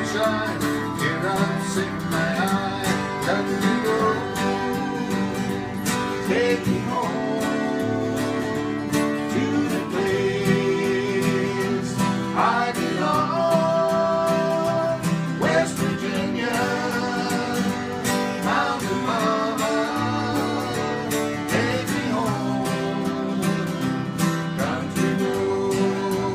sunshine, teardrops in my eye. Country road, take me home to the place I belong. West Virginia, Mountain Mama, take me home. Country road.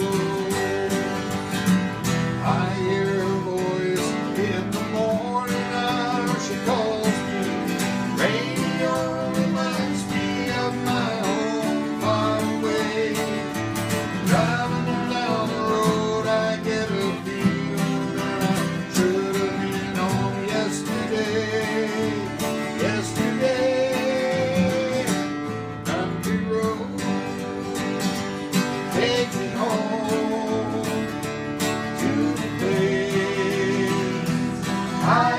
I hear her voice in the morning hour. She calls me. Radio reminds me of my home far away. Driving down the road, I get a feeling that I should have been home yesterday. Yesterday, country road, take me home to the place I